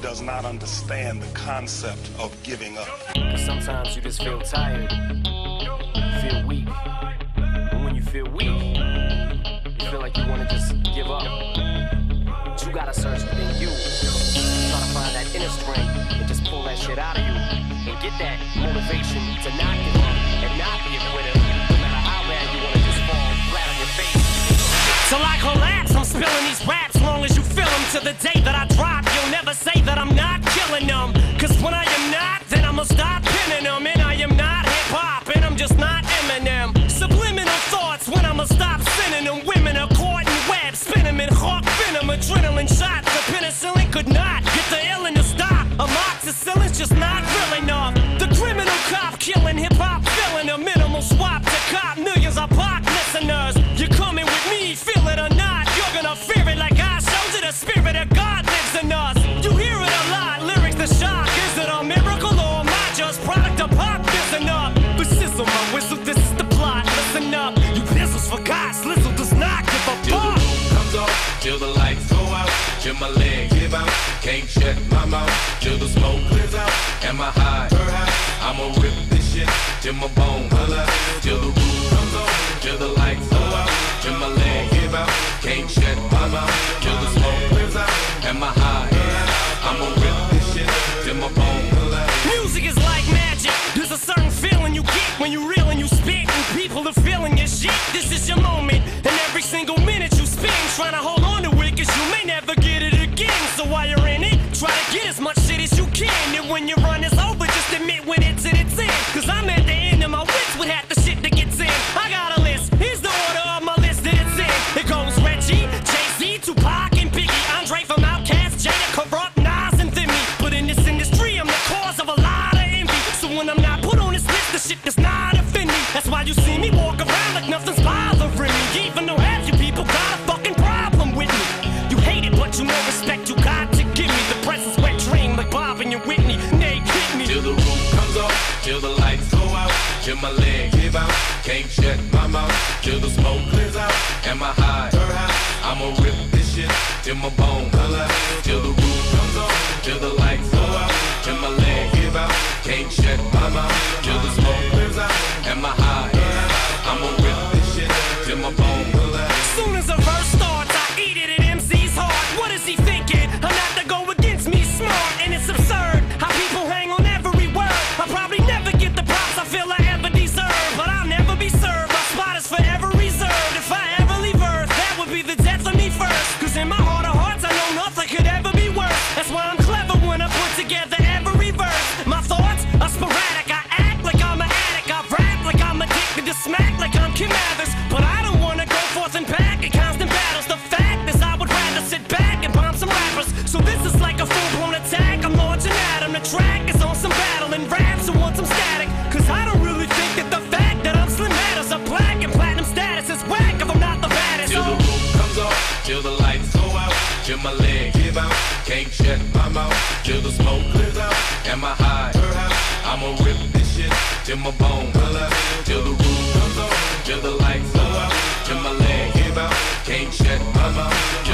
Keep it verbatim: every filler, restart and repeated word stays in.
does not understand the concept of giving up. Cause sometimes you just feel tired, you feel weak. And when you feel weak, you feel like you wanna just give up. But you gotta search within you. Try to find that inner strength and just pull that shit out of you. And get that motivation to not give up and not be a quitter. No matter how bad you wanna just fall flat on your face. Till I collapse, I'm spilling these raps long as you feel them. To the day that I drop, you'll never say that I'm not killing them. Cause when I am not, then I'ma stop pinning them. And I am not hip-hop, and I'm just not Eminem. Subliminal thoughts when I'ma stop sending them. Women are caught in webs, spin them in hawk venom. Adrenaline shots, the penicillin could not get the illin to stop. Amoxicillin's just not real enough. The criminal cop killing hip-hop, filling a minimal swap to cop. Millions of pop listeners, you're coming with me, feel it or not. You're gonna fear it like I showed you. The spirit of God lives in us. You hear it a lot, lyrics the shock. Is it a miracle or am I just product of pop? Listen up, but sizzle my whistle, this is the plot. Listen up, you pizzles forgot, Slizzle does not give a fuck. Till the roof comes off, till the lights go out, till my legs give out, can't shut my mouth, till the smoke clears out, and my high, I'ma rip this shit till my bone holla. Till the roof comes off, till the lights go out, till my legs give out, can't shut my mouth, till the smoke clears out, and my high, I'ma rip this shit till my bone holla. Music is like magic. There's a certain feeling you get when you reel and you spit, and people are feeling your shit. This is your moment, and every single minute you spend trying to hold on to it, cause you may never get it again. So while you're in it, try to get as much shit as you can. And when your run is over, just admit when it's in its end. Cause I'm at the end of my wits with half the shit that gets in. I got a list, here's the order of my list that it's in. It goes Reggie, Jay-Z, Tupac, and Biggie, Andre from Outkast, Jada, Corrupt, Nas, and Thimmy. But in this industry, I'm the cause of a lot of envy. So when I'm not put on this list, the shit does not offend me. That's why you see me walk around like nothing's bothering me. Even though half you people got a fucking problem with me. You hate it, but you know respect you got to give me. The presence wet dream like Bob and your Whitney. They kick me. Till the roof comes off, till the lights go out, till my legs give out, can't shut my mouth, till the smoke clears out, and my high, I'ma rip this shit till my bone holla. Till the roof comes off, till the lights go out, till my legs give out, can't shut my mouth, till the smoke clears out, and my high, I'ma rip this shit till my bone holla. Soon as a verse starts, I eat it at M C's heart. What is he thinking? I'm not to go against me, smart, and it's absurd how people hang on every word. I'll probably never get the props I feel I ever deserve, but I'll never be served. My spot is forever reserved. If I ever leave Earth, that would be the death of me first. Cause in my heart of hearts, I know nothing could ever be worse. That's why I'm clever when I put together every verse. My thoughts are sporadic. I act like I'm an addict. I rap like I'm addicted to smack like I'm Kim Mathers. But I don't wanna go forth and back in constant battles. The fact is I would rather sit back and bomb some rappers. So this is like a full-blown attack. I'm launching at 'em. The track is on some battle and raps who want some static. Cause I don't really think that the fact that I'm Slim matters. A black and platinum status is whack if I'm not the baddest. Till the roof comes off, till the lights go out, till my legs give out, can't shut my mouth, till the smoke clears out, and my high, I'ma rip this shit till my bone holla. Till the roof comes off, till the lights go out, till my legs give out, can't shut my mouth,